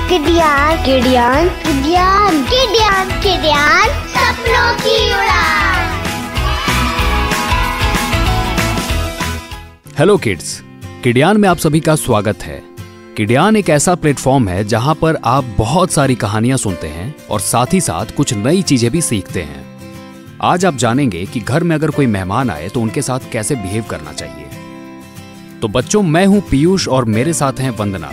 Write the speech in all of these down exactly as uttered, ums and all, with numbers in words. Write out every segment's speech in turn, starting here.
किडियान किडियान किडियान किडियान किडियान सपनों की उड़ान। हेलो किड्स, किडियान में आप सभी का स्वागत है। किडियान एक ऐसा प्लेटफॉर्म है जहां पर आप बहुत सारी कहानियां सुनते हैं और साथ ही साथ कुछ नई चीजें भी सीखते हैं। आज आप जानेंगे कि घर में अगर कोई मेहमान आए तो उनके साथ कैसे बिहेव करना चाहिए। तो बच्चों, मैं हूं पीयूष और मेरे साथ हैं वंदना।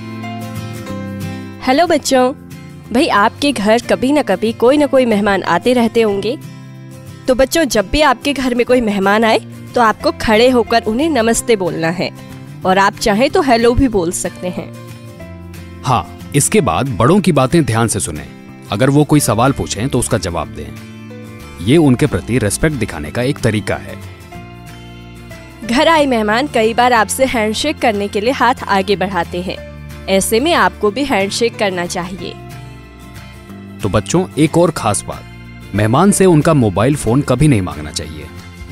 हेलो बच्चों, भाई आपके घर कभी न कभी कोई न कोई मेहमान आते रहते होंगे। तो बच्चों, जब भी आपके घर में कोई मेहमान आए तो आपको खड़े होकर उन्हें नमस्ते बोलना है और आप चाहें तो हेलो भी बोल सकते हैं। हाँ, इसके बाद बड़ों की बातें ध्यान से सुनें। अगर वो कोई सवाल पूछें तो उसका जवाब दें। ये उनके प्रति रेस्पेक्ट दिखाने का एक तरीका है। घर आए मेहमान कई बार आपसे हैंडशेक करने के लिए हाथ आगे बढ़ाते हैं। ऐसे में आपको भी हैंडशेक करना चाहिए। तो बच्चों, एक और खास बात, मेहमान से उनका मोबाइल फोन कभी नहीं मांगना चाहिए।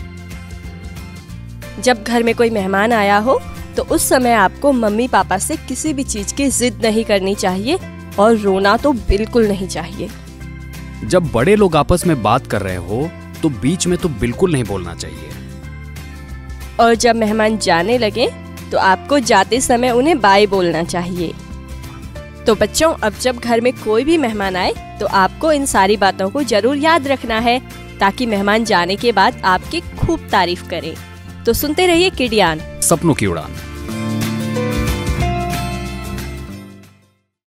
जब घर में कोई मेहमान आया हो तो उस समय आपको मम्मी पापा से किसी भी चीज की जिद नहीं करनी चाहिए और रोना तो बिल्कुल नहीं चाहिए। जब बड़े लोग आपस में बात कर रहे हो तो बीच में तो बिल्कुल नहीं बोलना चाहिए। और जब मेहमान जाने लगे तो आपको जाते समय उन्हें बाय बोलना चाहिए। तो बच्चों, अब जब घर में कोई भी मेहमान आए तो आपको इन सारी बातों को जरूर याद रखना है ताकि मेहमान जाने के बाद आपकी खूब तारीफ करें। तो सुनते रहिए किडियान, सपनों की उड़ान।